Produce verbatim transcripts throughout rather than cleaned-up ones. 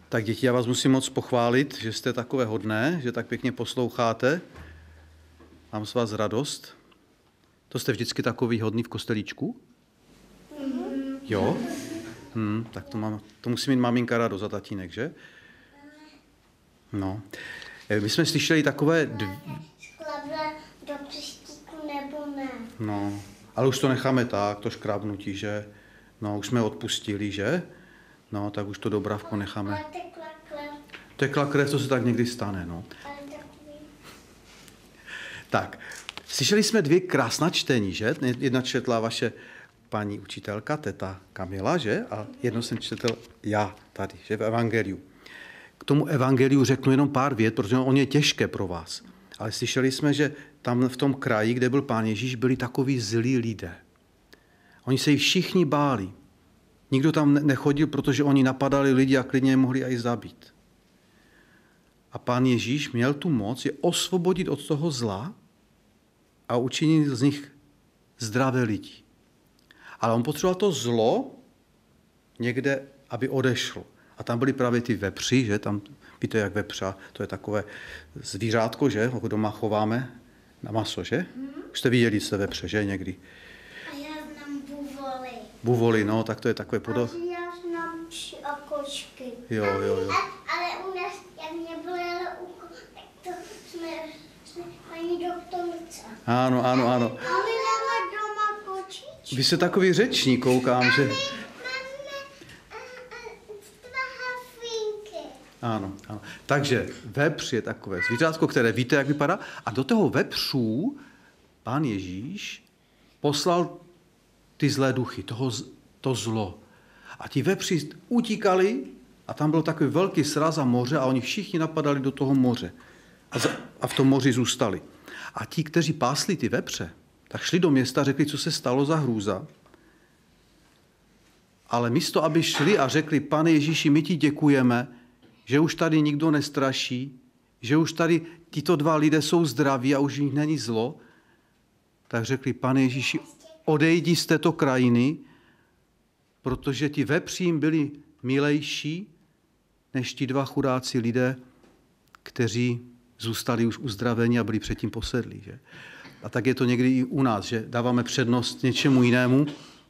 Tak děti, já vás musím moc pochválit, že jste takové hodné, že tak pěkně posloucháte. Mám z vás radost. To jste vždycky takový hodný v kostelíčku? Mm-hmm. Jo? Hmm, tak to, mám, to musí mít maminka radost a tatínek, že? No. My jsme slyšeli takové... Dv... Šklabra do křestíku nebo ne? No, ale už to necháme tak, to škrábnutí, že? No, už jsme odpustili, že? No, tak už to dobravko necháme. Ale tekla krev. Tekla krev, to se tak někdy stane, no. Ale takový... Tak, slyšeli jsme dvě krásná čtení, že? Jedna četla vaše paní učitelka, teta Kamila, že? A jedno jsem četl já tady, že? V evangeliu. K tomu evangeliu řeknu jenom pár vět, protože on je těžké pro vás. Ale slyšeli jsme, že tam v tom kraji, kde byl Pán Ježíš, byli takoví zlí lidé. Oni se jí všichni báli. Nikdo tam nechodil, protože oni napadali lidi a klidně je mohli i zabít. A Pán Ježíš měl tu moc je osvobodit od toho zla a učinit z nich zdravé lidi. Ale on potřeboval to zlo někde, aby odešlo. A tam byly právě ty vepři, že? Tam, víte, jak vepřa, to je takové zvířátko, že? Ho doma chováme na maso, že? Hmm. Už jste viděli se vepře, že? Někdy. A já znám buvoly. Buvoly, no, tak to je takové podob... A já znám či a kočky. Jo, jo, jo. A, ale u nás, jak mě bolelo ucho, tak to jsme, jsme paní doktorce. Ano, ano, ano. A my máme doma kočičku. Vy jste takový řečník, koukám, že... Ano, ano. Takže vepř je takové zvířátko, které víte, jak vypadá. A do toho vepřů Pán Ježíš poslal ty zlé duchy, toho, to zlo. A ti vepři utíkali a tam byl takový velký sraz a moře a oni všichni napadali do toho moře. A, za, a v tom moři zůstali. A ti, kteří pásli ty vepře, tak šli do města a řekli, co se stalo za hrůza. Ale místo, aby šli a řekli, Pane Ježíši, my ti děkujeme, že už tady nikdo nestraší, že už tady tito dva lidé jsou zdraví a už v nich není zlo, tak řekli, Pane Ježíši, odejdi z této krajiny, protože ti vepřím byli milejší než ti dva chudáci lidé, kteří zůstali už uzdraveni a byli předtím posedlí. Že? A tak je to někdy i u nás, že dáváme přednost něčemu jinému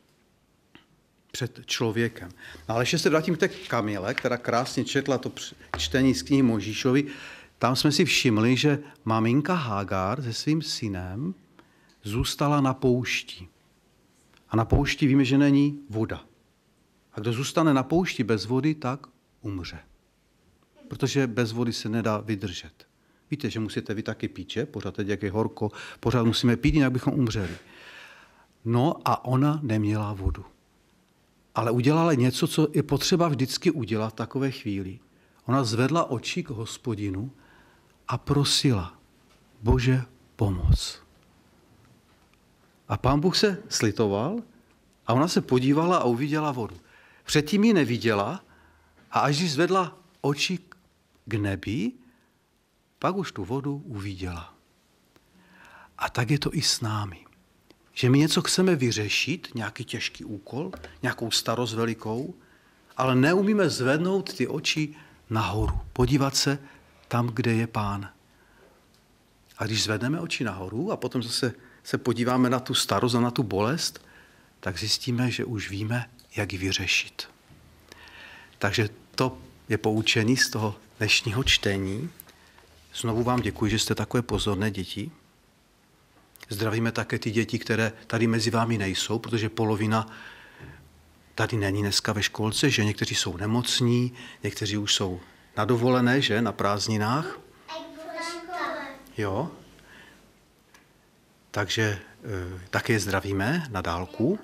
před člověkem. No, ale ještě se vrátím k té Kamile, která krásně četla to čtení z knihy Mojžíšovi. Tam jsme si všimli, že maminka Hágar se svým synem zůstala na poušti. A na poušti víme, že není voda. A kdo zůstane na poušti bez vody, tak umře. Protože bez vody se nedá vydržet. Víte, že musíte vy taky pít, že? Pořád teď, jak je horko, pořád musíme pít, jinak bychom umřeli. No a ona neměla vodu. Ale udělala něco, co je potřeba vždycky udělat v takové chvíli. Ona zvedla oči k Hospodinu a prosila, Bože, pomoc. A Pán Bůh se slitoval a ona se podívala a uviděla vodu. Předtím ji neviděla a až ji zvedla oči k nebi, pak už tu vodu uviděla. A tak je to i s námi. Že my něco chceme vyřešit, nějaký těžký úkol, nějakou starost velikou, ale neumíme zvednout ty oči nahoru, podívat se tam, kde je Pán. A když zvedneme oči nahoru a potom zase se podíváme na tu starost a na tu bolest, tak zjistíme, že už víme, jak ji vyřešit. Takže to je poučení z toho dnešního čtení. Znovu vám děkuji, že jste takové pozorné děti. Zdravíme také ty děti, které tady mezi vámi nejsou, protože polovina tady není dneska ve školce, že někteří jsou nemocní, někteří už jsou na dovolené, že, na prázdninách. Jo. Takže e, také je zdravíme na dálku.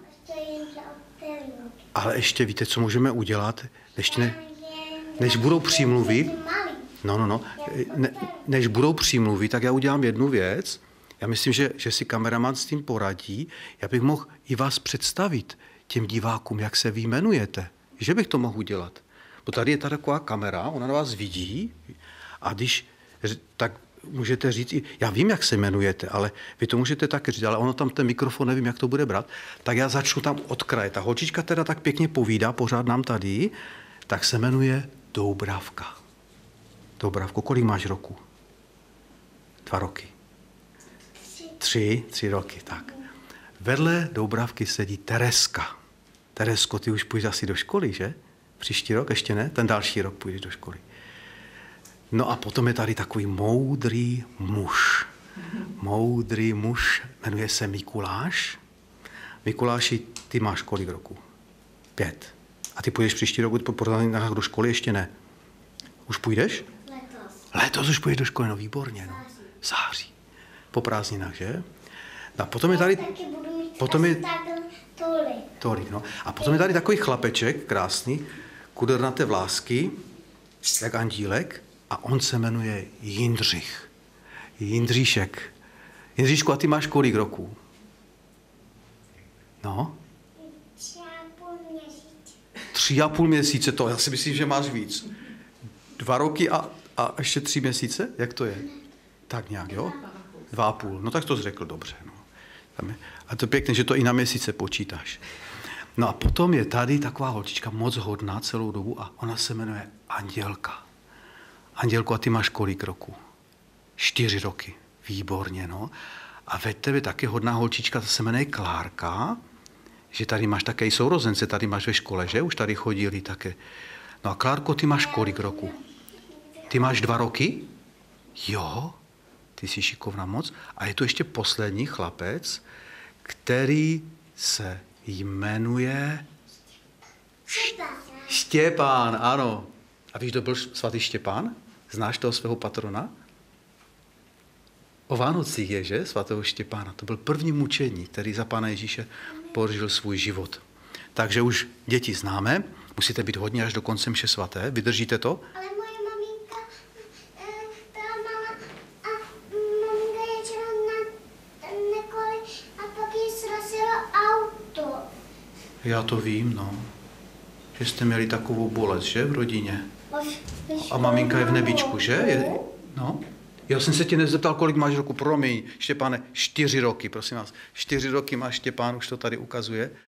Ale ještě víte, co můžeme udělat, než, ne, než budou přímluvy. No, no, no. Ne, než budou přímluvy, tak já udělám jednu věc. Já myslím, že, že si kameraman s tím poradí. Já bych mohl i vás představit těm divákům, jak se vy jmenujete. Že bych to mohl udělat. Bo tady je ta taková kamera, ona na vás vidí a když, tak můžete říct, já vím, jak se jmenujete, ale vy to můžete tak říct, ale ono tam ten mikrofon, nevím, jak to bude brát, tak já začnu tam od kraje. Ta holčička teda tak pěkně povídá, pořád nám tady, tak se jmenuje Doubravka. Doubravko, kolik máš roku? Dva roky. Tři. Tři, tři roky, tak. Vedle Doubravky sedí Tereska. Teresko, ty už půjdeš asi do školy, že? Příští rok ještě ne? Ten další rok půjdeš do školy. No a potom je tady takový moudrý muž. Moudrý muž, jmenuje se Mikuláš. Mikuláši, ty máš kolik roku? Pět. A ty půjdeš příští rok do školy? Ještě ne. Už půjdeš? Letos. Letos už půjdeš do školy, no výborně. No. Září. Po prázdninách, že? A potom je tady... Taky budu mít Potom je... takhle tolik. Tolik, no. A potom je tady takový chlapeček, krásný, kudrnaté vlásky, jak andílek, a on se jmenuje Jindřich. Jindříšek. Jindříšku, a ty máš kolik roků? No? Tři a půl měsíce. Tři a půl měsíce, to já si myslím, že máš víc. Dva roky a, a ještě tři měsíce? Jak to je? Tak nějak, jo? Dva a půl. No tak to jsi řekl dobře. No. Tam je. A to je pěkné, že to i na měsíce počítáš. No a potom je tady taková holčička moc hodná celou dobu a ona se jmenuje Andělka. Andělko, a ty máš kolik roku? Čtyři roky. Výborně, no. A ve tebe taky hodná holčička, ta se jmenuje Klárka, že tady máš také i sourozence, tady máš ve škole, že? Už tady chodili také. No a Klárko, ty máš kolik roku? Ty máš dva roky? Jo, ty jsi šikovná moc. A je tu ještě poslední chlapec, který se jmenuje Štěpán. Štěpán, ano. A víš, kdo byl svatý Štěpán? Znáš toho svého patrona? O Vánocích je, že? Svatého Štěpána. To byl první mučedník, který za Pána Ježíše položil svůj život. Takže už děti známe. Musíte být hodně až do konce mše svaté. Vydržíte to? Ale moje maminka eh, byla malá a maminka ječela na na kole a pak jí srazilo auto. Já to vím, no. Že jste měli takovou bolest, že? V rodině. A maminka je v nebičku, že? Je, no. Já jsem se tě nezeptal, kolik máš roku. Promiň, Štěpáne, čtyři roky, prosím vás. Čtyři roky máš Štěpán, už to tady ukazuje.